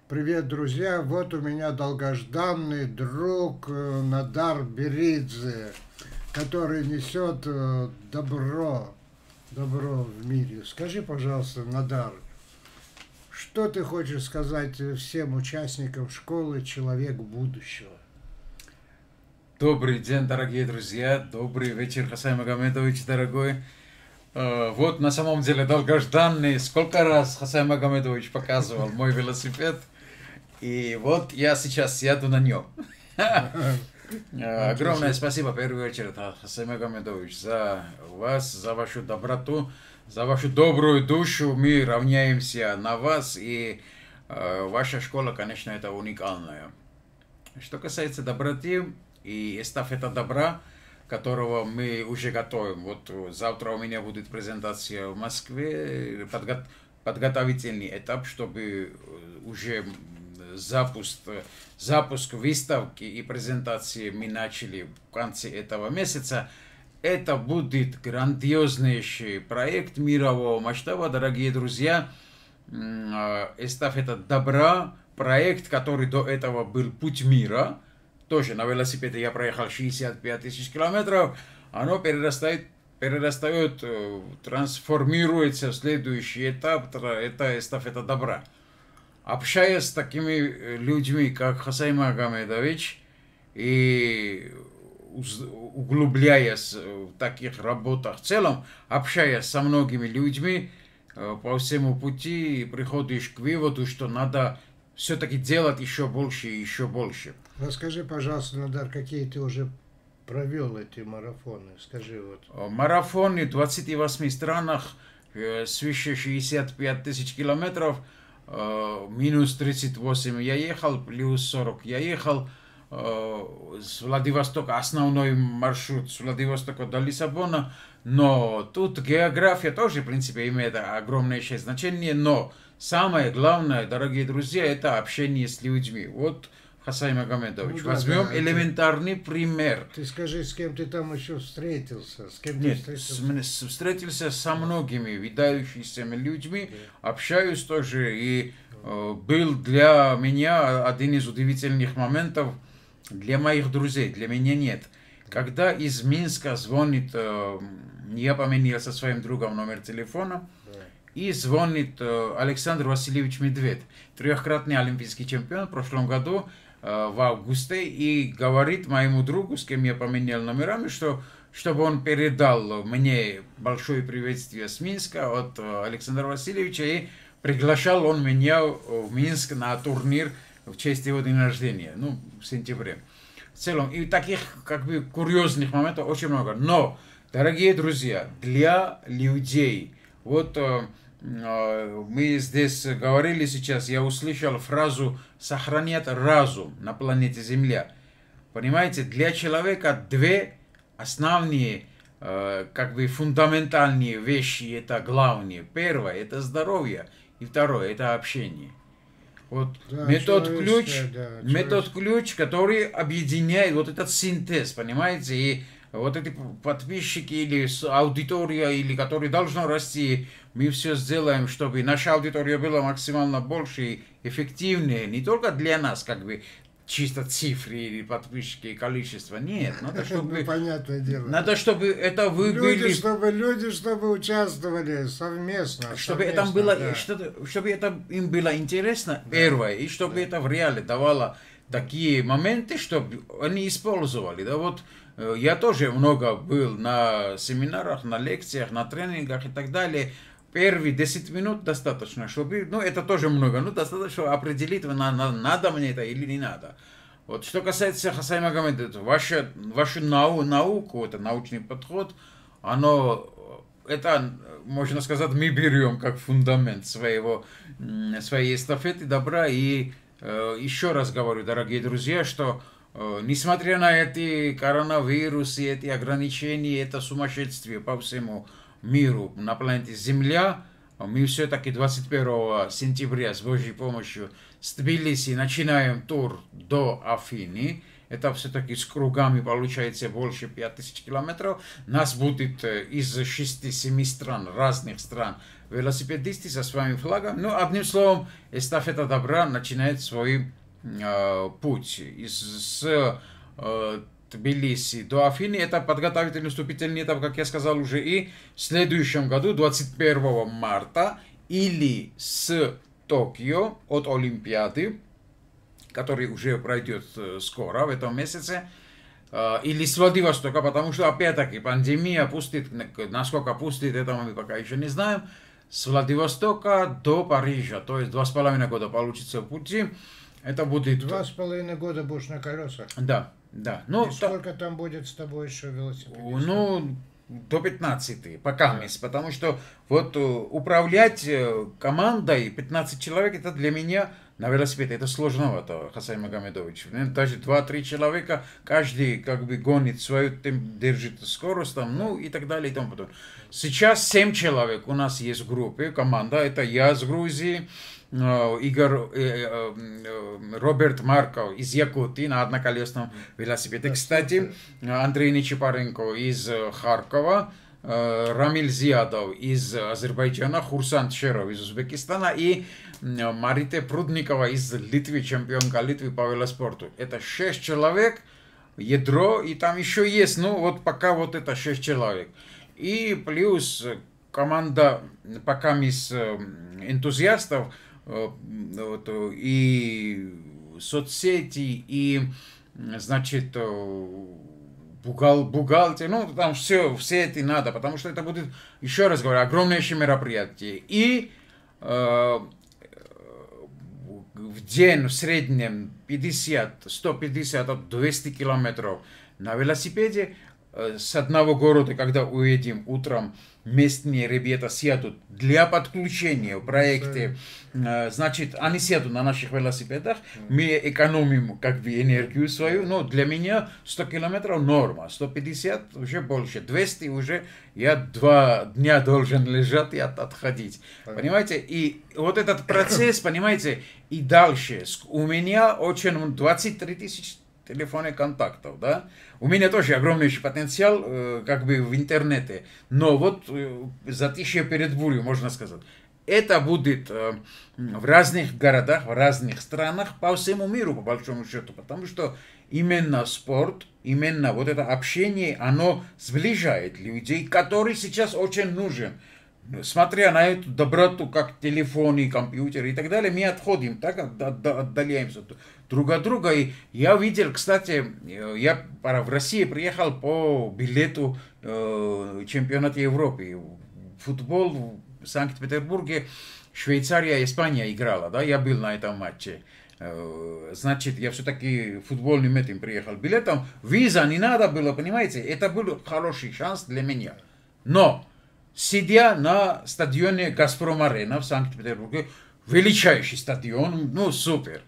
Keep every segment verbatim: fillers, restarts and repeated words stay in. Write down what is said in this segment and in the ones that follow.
Привет, друзья! Вот у меня долгожданный друг э, Надар Беридзе, который несет э, добро, добро в мире. Скажи, пожалуйста, Надар, что ты хочешь сказать всем участникам школы «Человек будущего»? Добрый день, дорогие друзья. Добрый вечер, Хасай Магомедович, дорогой. Э, Вот на самом деле долгожданный. Сколько раз Хасай Магомедович показывал мой велосипед. И вот я сейчас еду на нем. Э, Огромное спасибо, в первую очередь, Хасай Магомедович, за вас, за вашу доброту, за вашу добрую душу. Мы равняемся на вас. И э, ваша школа, конечно, это уникальная. Что касается доброты и эстафета добра, которого мы уже готовим. Вот завтра у меня будет презентация в Москве, подго подготовительный этап, чтобы уже запуск, запуск выставки и презентации мы начали в конце этого месяца. Это будет грандиознейший проект мирового масштаба, дорогие друзья. Эстафета добра, проект, который до этого был «Путь мира». Тоже на велосипеде я проехал шестьдесят пять тысяч километров. Оно перерастает, перерастает, трансформируется в следующий этап. Это эстафета добра. Общаясь с такими людьми, как Хасай Магомедович, и углубляясь в таких работах в целом, общаясь со многими людьми, по всему пути приходишь к выводу, что надо все-таки делать еще больше и еще больше. Расскажи, пожалуйста, Надар, какие ты уже провел эти марафоны? Скажи вот. Марафоны в двадцати восьми странах, свыше шестидесяти пяти тысяч километров, минус тридцать восемь я ехал, плюс сорок я ехал. С Владивостока, основной маршрут с Владивостока до Лиссабона, но тут география тоже, в принципе, имеет огромнейшее значение, но самое главное, дорогие друзья, это общение с людьми. Вот, Хасай Магомедович, ну, да, возьмем да, элементарный ты, пример. Ты скажи, с кем ты там еще встретился? С кем Нет, ты встретился? С, встретился со многими выдающимися людьми, да. Общаюсь тоже, и э, был для меня один из удивительных моментов. Для моих друзей, для меня нет. Когда из Минска звонит, э, я поменял со своим другом номер телефона, и звонит э, Александр Васильевич Медведь, трехкратный олимпийский чемпион в прошлом году, э, в августе, и говорит моему другу, с кем я поменял номерами, что, чтобы он передал мне большое приветствие с Минска от э, Александра Васильевича, и приглашал он меня в Минск на турнир в честь его дня рождения, ну, в сентябре. В целом, и таких, как бы, курьезных моментов очень много. Но, дорогие друзья, для людей, вот э, э, мы здесь говорили сейчас, я услышал фразу «сохранять разум на планете Земля». Понимаете, для человека две основные, э, как бы, фундаментальные вещи, это главные. Первое – это здоровье, и второе – это общение. Вот да, метод ключ, да, метод ключ, который объединяет вот этот синтез, понимаете, и вот эти подписчики или аудитория, или которые должны расти, мы все сделаем, чтобы наша аудитория была максимально больше и эффективнее, не только для нас, как бы, чисто цифры или подписчики и количество. Нет, надо, чтобы... Ну, понятное дело. Надо, чтобы это вы люди, были... Чтобы, люди, чтобы участвовали совместно. Чтобы, совместно, это было, да. что, чтобы это им было интересно, да. Первое, и чтобы да. это в реале давало такие моменты, чтобы они использовали. Да, вот я тоже много был на семинарах, на лекциях, на тренингах и так далее. Первые десять минут достаточно, чтобы, ну, это тоже много, ну, достаточно определить, надо, надо мне это или не надо. Вот, что касается Хасай Магомедовича, ваша, вашу нау, науку, это научный подход, оно, это, можно сказать, мы берем как фундамент своего, своей эстафеты добра. И э, еще раз говорю, дорогие друзья, что э, несмотря на эти коронавирусы, эти ограничения, это сумасшествие по всему миру на планете Земля, мы все-таки двадцать первого сентября с Божьей помощью с Тбилиси начинаем тур до Афины. Это все-таки с кругами получается больше пяти тысяч километров. Нас будет из шести-семи стран, разных стран, велосипедисты со своим флагом. Ну, одним словом, эстафета добра начинает свой э, путь. Из, с э, Тбилиси до Афины. Это подготовительный вступительный этап, как я сказал уже. И в следующем году, двадцать первого марта, или с Токио от Олимпиады, который уже пройдет скоро, в этом месяце, или с Владивостока, потому что, опять-таки, пандемия пустит, насколько пустит, этого мы пока еще не знаем, с Владивостока до Парижа, то есть два с половиной года получится в пути. Это будет... Два с половиной года будешь на колесах? Да, да. Ну, и сколько там будет с тобой еще велосипедистов? Ну, до пятнадцати, пока да. Месяц, потому что вот управлять командой пятнадцать человек, это для меня на велосипеде, это сложновато, Хасай Магомедович. Даже два-три человека, каждый как бы гонит свою, держит скорость там, ну и так далее и тому подобное. Сейчас семь человек у нас есть в группе, команда, это я с Грузии, Игорь, Роберт Марков из Якутии на одноколесном велосипеде. Кстати, Андрей Нечипаренко из Харькова, Рамиль Зиадов из Азербайджана, Хурсан Шеров из Узбекистана и Марита Прудникова из Литвы, чемпионка Литвы по велоспорту. Это шесть человек, ядро, и там еще есть, ну вот пока вот это шесть человек. И плюс команда пока из энтузиастов, вот, и соцсети, и, значит, бухгал, бухгалтер, ну, там все, все это надо, потому что это будет, еще раз говорю, огромнейшее мероприятие. И э, в день в среднем пятьдесят, сто пятьдесят, двести километров на велосипеде. С одного города, когда уедем утром, местные ребята сядут для подключения в проекте, значит, они сядут на наших велосипедах, мы экономим как бы энергию свою, но для меня сто километров норма, сто пятьдесят уже больше, двести уже я два дня должен лежать и от, отходить, понимаете, и вот этот процесс, понимаете, и дальше, у меня очень двадцать три тысячи телефонных контактов, да. У меня тоже огромный потенциал, э, как бы в интернете, но вот э, затишье перед бурей, можно сказать. Это будет э, в разных городах, в разных странах, по всему миру, по большому счету, потому что именно спорт, именно вот это общение, оно сближает людей, который сейчас очень нужен. Смотря на эту доброту, как телефоны, компьютеры и так далее, мы отходим, так отдаляемся друг от друга. И я видел, кстати, я в России приехал по билету э, чемпионата Европы. Футбол в Санкт-Петербурге, Швейцария, Испания играла, да, я был на этом матче. Э, значит, я все-таки футбольным этим приехал билетом. Виза не надо было, понимаете, это был хороший шанс для меня. Но сидя на стадионе Газпром-Арена в Санкт-Петербурге, величайший стадион, ну супер.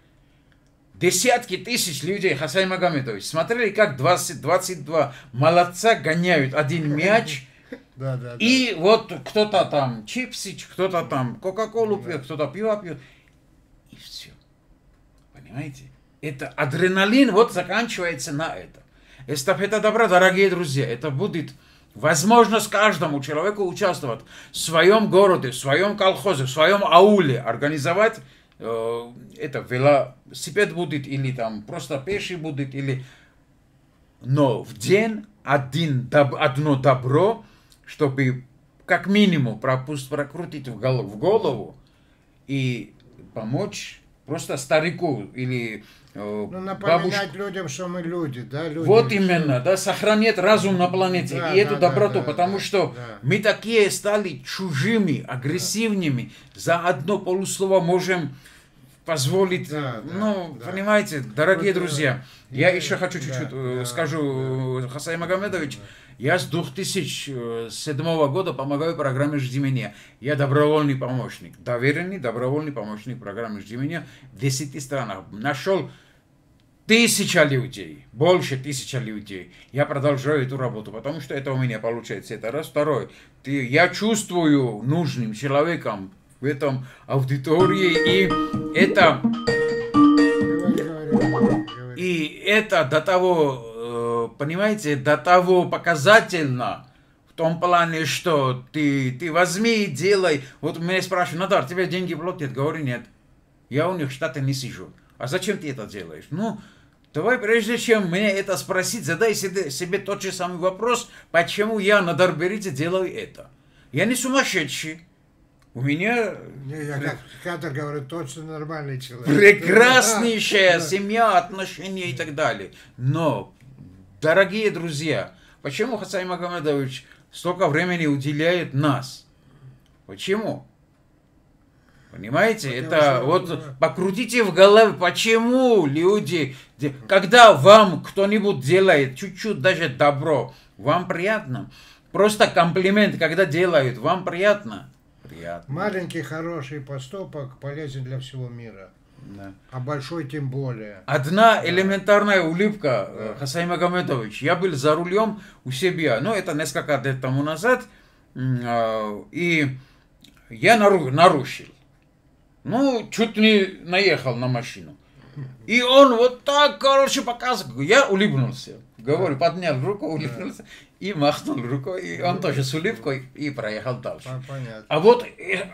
Десятки тысяч людей, Хасай Магомедович, смотрели, как двадцать, двадцать два молодца гоняют один мяч. Да, да, и да. вот кто-то там чипсы, кто-то там кока-колу пьет, да. Кто-то пиво пьет. И все. Понимаете? Это адреналин вот заканчивается на это. Эстафета добра, дорогие друзья, это будет возможность каждому человеку участвовать в своем городе, в своем колхозе, в своем ауле, организовать э, это велосипед будет, или там просто пеший будет, или... Но в день один, доб... одно добро, чтобы как минимум пропуст, прокрутить в голову, в голову и помочь просто старику или ну, напоминать бабушку. Людям, что мы люди, да, люди. Вот именно, да, сохранять разум на планете, да, и эту да, доброту, да, потому да, что да. мы такие стали чужими, агрессивными, да. За одно полуслово можем позволить, да, ну, да, да. Дорогие вот, друзья, да, я да, еще хочу чуть-чуть да, да, скажу, да. Хасай Магомедович, да. Я с две тысячи седьмого года помогаю программе «Жди меня». Я добровольный помощник, доверенный добровольный помощник программы «Жди меня» в десяти странах. Нашел тысяча людей, больше тысячи людей. Я продолжаю эту работу, потому что это у меня получается. Это раз. Второй. Ты, я чувствую нужным человеком в этом аудитории, и это... И это до того, понимаете, до того показательно, в том плане, что ты, ты возьми и делай. Вот меня спрашивают: Надар, тебе деньги платят? Говорю: нет. Я у них в Штаты не сижу. А зачем ты это делаешь? Ну, давай, прежде чем мне это спросить, задай себе, себе тот же самый вопрос, почему я на Дарберидзе делаю это. Я не сумасшедший. У меня... Не, я как Кадр говорю, точно нормальный человек. Прекраснейшая семья, отношения и так далее. Но, дорогие друзья, почему Хасай Магомедович столько времени уделяет нас? Почему? Понимаете, Потому это что, вот да. Покрутите в голове, почему люди, когда вам кто-нибудь делает чуть-чуть даже добро, вам приятно. Просто комплимент, когда делают, вам приятно. Приятно. Маленький хороший поступок полезен для всего мира. Да. А большой тем более. Одна элементарная улыбка, да. Хасай Магомедович. Я был за рулем у себя, ну это несколько лет тому назад, и я нарушил. Ну, чуть не наехал на машину. И он вот так, короче, показывал. Я улыбнулся. Говорю, поднял руку, улыбнулся. И махнул рукой. И он тоже с улыбкой и проехал дальше. Понятно. А вот,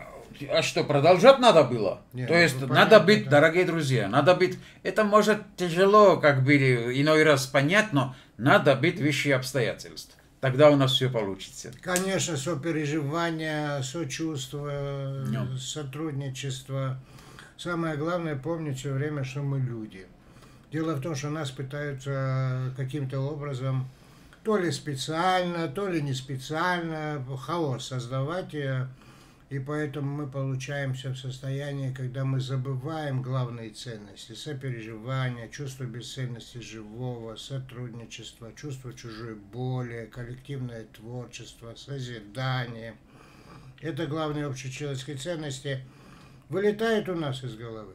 а что, продолжать надо было? Нет, То есть, ну, надо понятно, быть, да. дорогие друзья, надо быть... Это может тяжело, как бы, иной раз понять, но надо быть выше обстоятельств. Тогда у нас все получится. Конечно, сопереживание, сочувствие, No. сотрудничество. Самое главное помнить все время, что мы люди. Дело в том, что нас пытаются каким-то образом, то ли специально, то ли не специально, хаос создавать. И поэтому мы получаемся в состоянии, когда мы забываем главные ценности. Сопереживание, чувство бесценности живого, сотрудничество, чувство чужой боли, коллективное творчество, созидание. Это главные общечеловеческие ценности. Вылетают у нас из головы.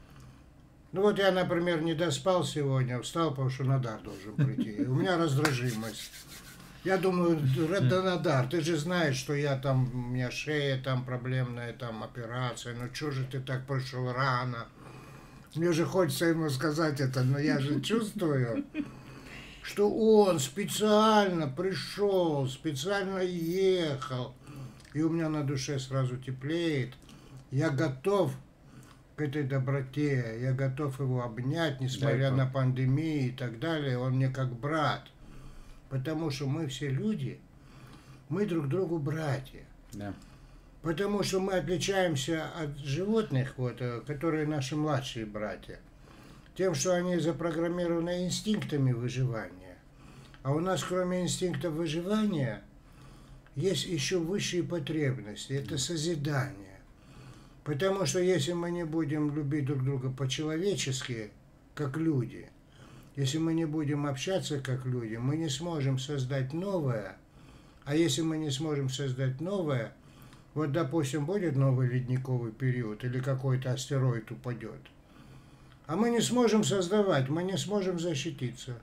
Ну вот я, например, не доспал сегодня, встал, потому что Надар должен прийти. У меня раздражимость. Я думаю, Надар, ты же знаешь, что я там, у меня шея там проблемная, там операция, ну что же ты так пришел рано? Мне же хочется ему сказать это, но я же чувствую, что он специально пришел, специально ехал, и у меня на душе сразу теплеет. Я готов к этой доброте, я готов его обнять, несмотря на пандемию и так далее, он мне как брат. Потому что мы все люди, мы друг другу братья. Да. Потому что мы отличаемся от животных, вот, которые наши младшие братья, тем, что они запрограммированы инстинктами выживания. А у нас, кроме инстинктов выживания, есть еще высшие потребности. Это созидание. Потому что если мы не будем любить друг друга по-человечески, как люди, если мы не будем общаться как люди, мы не сможем создать новое. А если мы не сможем создать новое, вот, допустим, будет новый ледниковый период или какой-то астероид упадет, а мы не сможем создавать, мы не сможем защититься.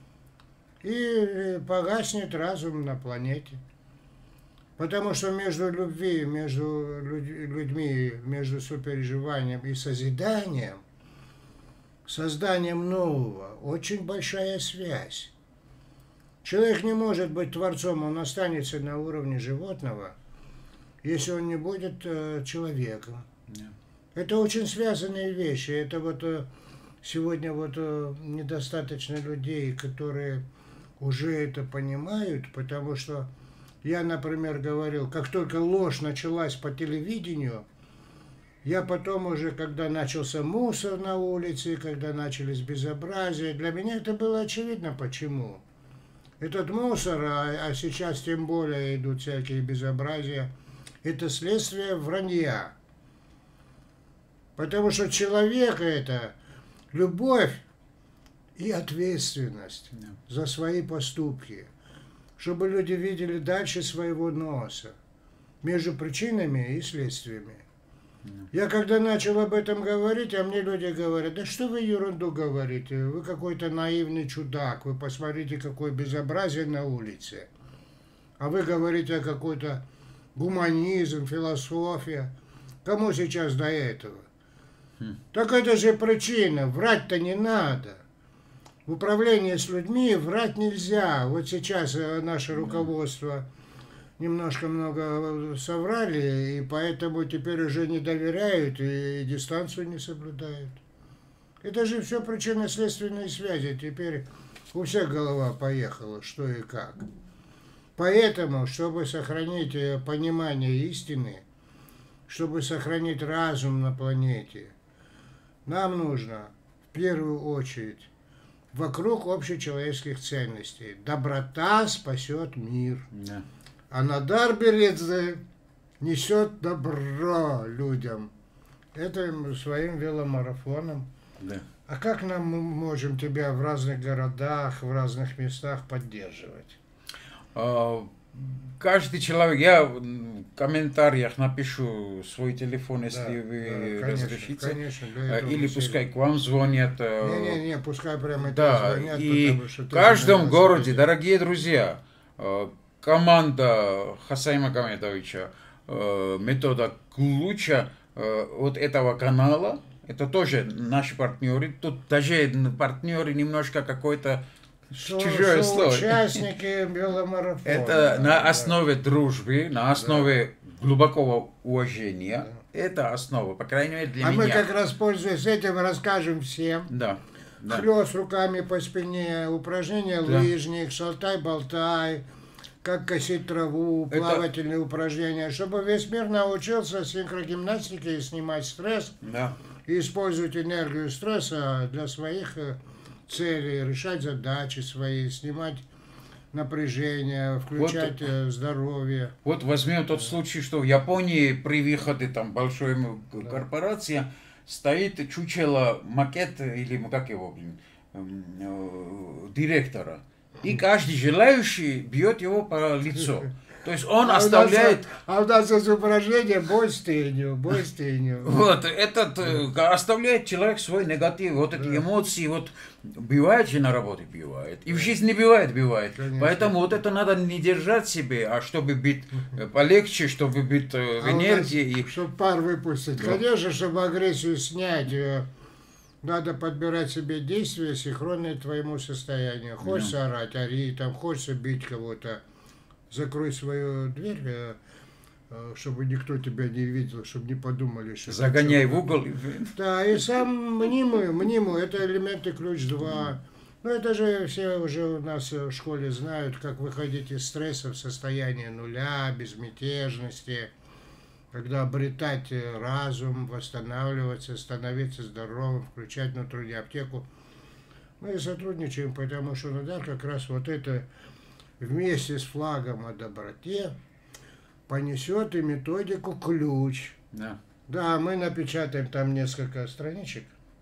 И погаснет разум на планете. Потому что между любви, между людьми, между сопереживанием и созиданием, созданием нового, очень большая связь. Человек не может быть творцом, он останется на уровне животного, если он не будет э, человеком. Yeah. Это очень связанные вещи. Это вот э, сегодня вот э, недостаточно людей, которые уже это понимают, потому что я, например, говорил, как только ложь началась по телевидению, я потом уже, когда начался мусор на улице, когда начались безобразия, для меня это было очевидно, почему. Этот мусор, а, а сейчас тем более идут всякие безобразия, это следствие вранья. Потому что человек это любовь и ответственность за свои поступки, чтобы люди видели дальше своего носа, между причинами и следствиями. Я когда начал об этом говорить, а мне люди говорят, да что вы ерунду говорите, вы какой-то наивный чудак, вы посмотрите, какое безобразие на улице. А вы говорите о какой-то гуманизм, философия. Кому сейчас до этого? Хм. Так это же причина, врать-то не надо. В управлении с людьми врать нельзя. Вот сейчас наше руководство немножко много соврали, и поэтому теперь уже не доверяют и дистанцию не соблюдают. Это же все причинно-следственные связи. Теперь у всех голова поехала, что и как. Поэтому, чтобы сохранить понимание истины, чтобы сохранить разум на планете, нам нужно в первую очередь вокруг общечеловеческих ценностей. Доброта спасет мир. Да. А Надар Беридзе несет добро людям. Это своим веломарафоном. Да. А как нам мы можем тебя в разных городах, в разных местах поддерживать? Каждый человек, я в комментариях напишу свой телефон, если Да, вы да, конечно, разрешите. конечно, для этого Или мы пускай сели. к вам звонят. Не-не-не, пускай прямо Да, это звонят, и потому что в ты каждом же на городе, связи. дорогие друзья, э, команда Хасаима Магомедовича, э, метода Ключа э, вот этого канала, это тоже наши партнеры. Тут даже партнеры немножко какой-то Со- чужое слово. Соучастники веломарафона. Это на да. основе дружбы, на основе глубокого уважения. Это основа, по крайней мере, для А меня. мы как раз, пользуясь этим, расскажем всем. Да. Да. Хлёст руками по спине, упражнения Да. лыжник, шалтай-болтай, как косить траву, Это- плавательные упражнения, чтобы весь мир научился синхрогимнастике и снимать стресс, Да. и использовать энергию стресса для своих э, целей, решать задачи свои, снимать напряжение, включать э, здоровье. Вот возьмем тот случай, что в Японии при выходе там большой м- корпорации стоит чучело, макет, или как его, блин, эм, э, директора. И каждый желающий бьет его по лицу. То есть он А у нас, оставляет... а у нас есть упражнение «бой с тенью», «бой с тенью». Вот, этот э, оставляет человек свой негатив, вот эти эмоции, вот бывает же на работе, бывает, и в жизни бывает, бывает. Конечно. Поэтому вот это надо не держать себе, а чтобы быть э, полегче, чтобы быть э, в А у нас, энергии. И... чтобы пар выпустить. Да. Конечно, чтобы агрессию снять, э, надо подбирать себе действия, синхронные твоему состоянию. Хочется орать, ори, там, хочется бить кого-то. Закрой свою дверь, э, э, чтобы никто тебя не видел, чтобы не подумали, что... ты Загоняй что-то- в угол. Да, и сам мнимую, мнимую, это элементы ключ два. Ну, это же все уже у нас в школе знают, как выходить из стресса в состояние нуля, безмятежности, когда обретать э, разум, восстанавливаться, становиться здоровым, включать внутреннюю аптеку. Мы и сотрудничаем, потому что Надар как раз вот это вместе с флагом о доброте понесет и методику ключ. Да. Да, мы напечатаем там несколько страничек.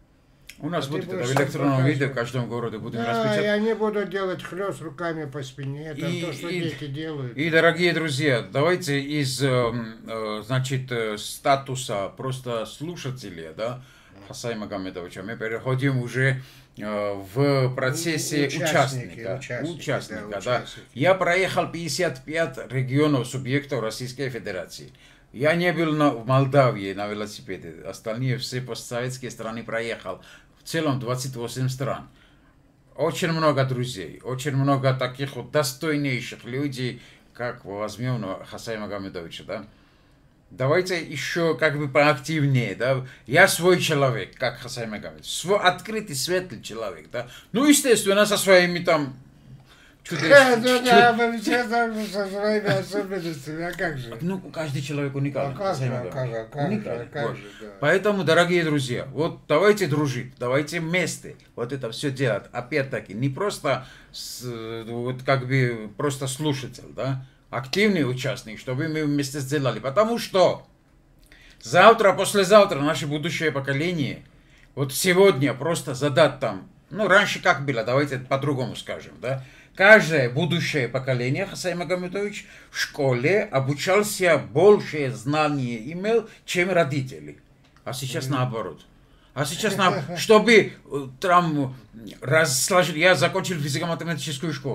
У нас А будет ты это в будешь электронном показывать. виде, в каждом городе будем Да, и распечатать. они будут делать хлёст руками по спине, там И- то, что и- дети делают. И, дорогие друзья, давайте из, э, э, значит, э, статуса просто слушателя, да, Хасаима Магомедовича, мы переходим уже э, в процессе Участники, участника. участники, Участника, да, да. участники. Я проехал пятьдесят пять регионов субъектов Российской Федерации. Я не был на, в Молдавии на велосипеде, остальные все постсоветские страны проехал. В целом двадцать восемь стран. Очень много друзей, очень много таких вот достойнейших людей, как возьмем ну, Хасаима Магомедовича, да. Давайте еще как бы поактивнее, да. Я свой человек, как Хасаим Магомедович, свой открытый, светлый человек, да. Ну, естественно, со своими там чудес- Ха, ну чуд- да, мы все там со своими особенностями, а как же? Ну, каждый человек уникален. А как же, Хасаим а как же, а Магомедович. как же, Уникален, а как вот. же, да. Поэтому, дорогие друзья, вот давайте дружить, давайте вместе вот это все делать. Опять-таки, не просто с, вот как бы просто слушатель, да, активный участник, чтобы мы вместе сделали. Потому что завтра, послезавтра наше будущее поколение, вот сегодня просто задать там, ну, раньше как было, давайте по-другому скажем, да, каждое будущее поколение, Хасаим Магомедович, в школе обучался, больше знаний имел, чем родители. А сейчас наоборот. А сейчас, на, чтобы э, там разложить, я закончил физико-математическую школу.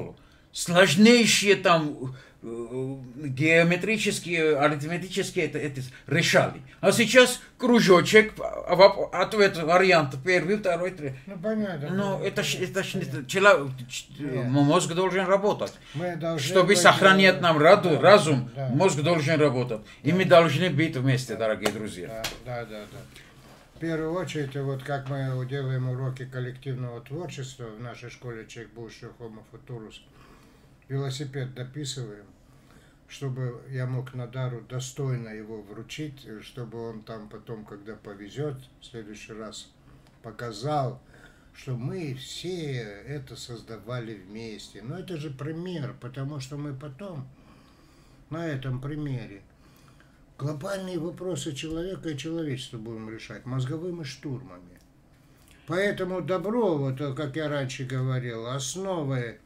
сложнейшие там геометрические, арифметические это, это решали. А сейчас кружочек, ответ, вариант первый, второй, третий. Ну, понятно. Ну, это ж, это ж, это, чело, мозг должен работать. Мы Чтобы быть, сохранять нам раду, да, разум, да. мозг должен работать. И мы должны быть вместе, дорогие друзья. Да, да, да, да. В первую очередь, вот как мы делаем уроки коллективного творчества в нашей школе «Человек будущего Homo Futurus», велосипед дописываем, чтобы я мог Надару достойно его вручить, чтобы он там потом, когда повезет, в следующий раз показал, что мы все это создавали вместе. Но это же пример, потому что мы потом на этом примере глобальные вопросы человека и человечества будем решать мозговыми штурмами. Поэтому добро, вот как я раньше говорил, основой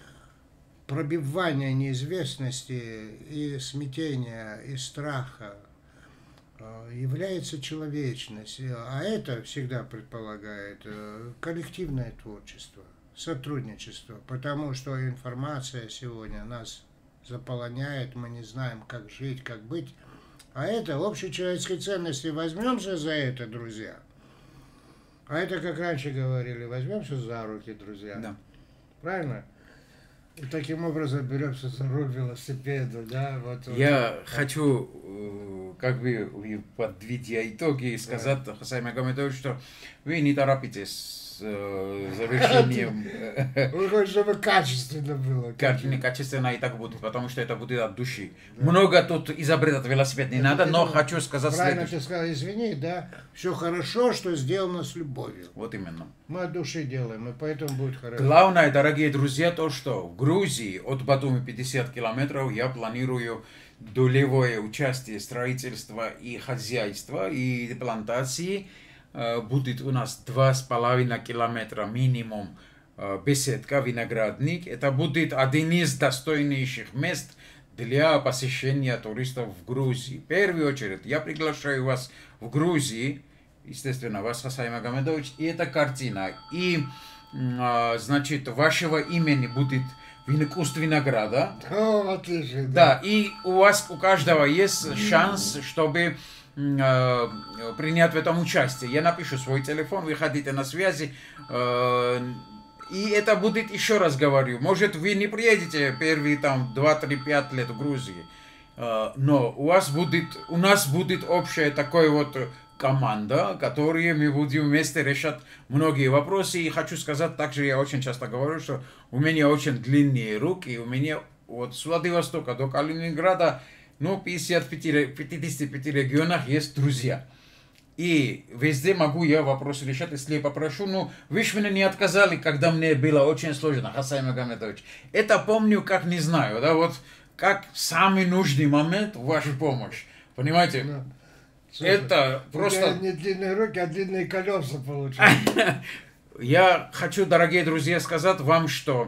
пробивания неизвестности и смятения, и страха является человечность. А это всегда предполагает коллективное творчество, сотрудничество, потому что информация сегодня нас заполоняет, мы не знаем, как жить, как быть. А это общечеловеческие ценности. Возьмемся за это, друзья. А это, как раньше говорили, возьмемся за руки, друзья. Да. Правильно? И таким образом беремся за руль велосипеда, да? Вот, Я вот. хочу, как бы, подведя итоги, сказать, да. Хасай Магомедович, что вы не торопитесь с завершением. Вы хотите, чтобы качественно было. Не качественно и так будет, потому что это будет от души. Да. Много тут изобретать велосипед не это, надо, это, но это, хочу сказать правильно следующее. Ты сказал, извини, да, все хорошо, что сделано с любовью. Вот именно. Мы от души делаем, и поэтому будет хорошо. Главное, дорогие друзья, то, что в Грузии от Батуми пятьдесят километров я планирую долевое участие строительства и хозяйства, и плантации. Будет у нас два с половиной километра минимум беседка, виноградник. Это будет один из достойнейших мест для посещения туристов в Грузии. В первую очередь я приглашаю вас в Грузии, естественно, вас, Хасай Магомедович, и эта картина. И, значит, вашего имени будет куст винограда. О, отлично. Да, и у вас, у каждого есть шанс, чтобы принять в этом участие. Я напишу свой телефон, вы ходите на связи. И это будет, еще раз говорю, может вы не приедете первые там два-три-пять лет в Грузии, но у вас будет, у нас будет общая такая вот команда, которая мы будем вместе решать многие вопросы. И хочу сказать, также я очень часто говорю, что у меня очень длинные руки, у меня от с Владивостока до Калининграда, ну, в пятидесяти пяти регионах есть друзья. И везде могу я вопросы решать, если я попрошу. Ну, вы же меня не отказали, когда мне было очень сложно, Хасай Магомедович. Это помню, как не знаю, да, вот как самый нужный момент ваша помощь. Понимаете? Ну, слушай, это просто... У тебя не длинные руки, а длинные колеса получаются. Я хочу, дорогие друзья, сказать вам, что...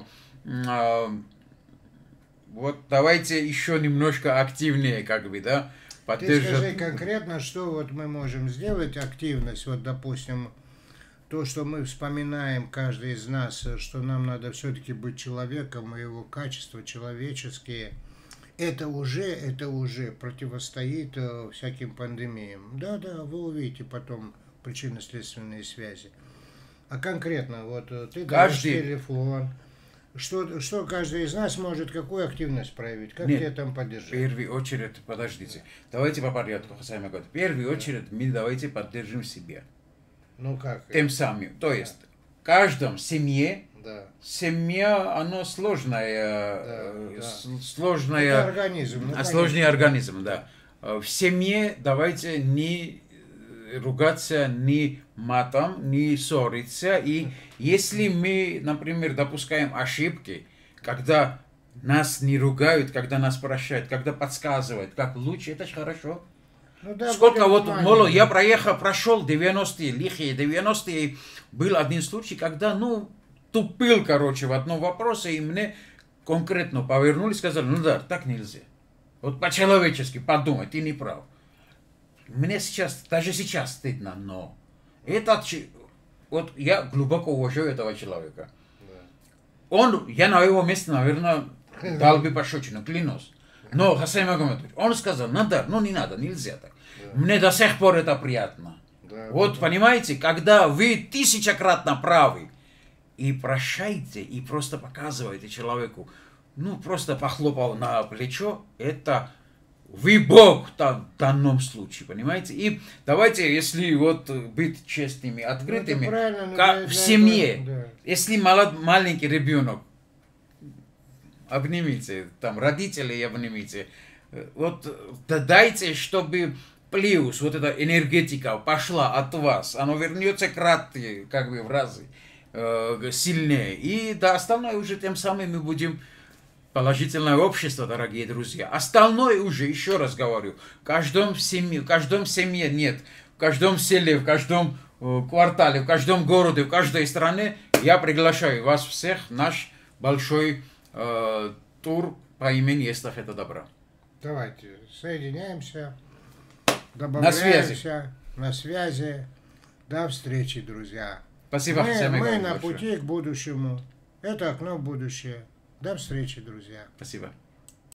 Вот давайте еще немножко активнее, как бы, да, поддержать. Ты скажи конкретно, что вот мы можем сделать, активность, вот, допустим, то, что мы вспоминаем, каждый из нас, что нам надо все-таки быть человеком, и его качества человеческие, это уже, это уже противостоит всяким пандемиям. Да-да, вы увидите потом причинно-следственные связи. А конкретно, вот, ты даешь телефон. Что, что каждый из нас может, какую активность проявить? Как Нет, тебя там поддержать? В первую очередь, подождите, давайте по порядку, Хасай Магомедович. В первую очередь мы давайте поддержим себя. Ну как? Тем самым. То есть, в каждом семье, да. Семья, оно сложная, да, да. сложная, это организм. Ну, сложный организм, да. В семье давайте не ругаться ни матом, не ссориться. И если мы, например, допускаем ошибки, когда нас не ругают, когда нас прощают, когда подсказывают, как лучше, это же хорошо. Ну, да, сколько вот, мол, я проехал, прошел девяностые, лихие девяностые, был один случай, когда, ну, тупил, короче, в одном вопросе, и мне конкретно повернули и сказали, ну да, так нельзя. Вот по-человечески подумай, ты не прав. Мне сейчас, даже сейчас стыдно, но этот, вот я глубоко уважаю этого человека. Да. он, я на его месте, наверное, дал бы пощечину, клянусь. Но Хассан Магомедович, он сказал, Надар, ну не надо, нельзя так. Да. Мне до сих пор это приятно. Да, вот да, понимаете, когда вы тысячекратно правы, и прощайте, и просто показываете человеку, ну просто похлопал на плечо, это вы Бог в данном случае, понимаете? И давайте, если вот быть честными, открытыми, ну, как в семье, да. Если молод, маленький ребенок, обнимите, там, родителей обнимите. Вот дайте, чтобы плюс, вот эта энергетика пошла от вас. Оно вернется кратко, как бы в разы э, сильнее. И да, остальное уже тем самым мы будем положительное общество, дорогие друзья. Остальное уже, еще раз говорю, в каждом семье, в каждом семье нет, в каждом селе, в каждом э, квартале, в каждом городе, в каждой стране я приглашаю вас всех в наш большой тур по имени Эстафета Добра. Давайте соединяемся, добавляемся, на связи. На связи. До встречи, друзья. Спасибо. Мы, мы на пути к будущему. Это окно в будущее. До встречи, друзья. Спасибо.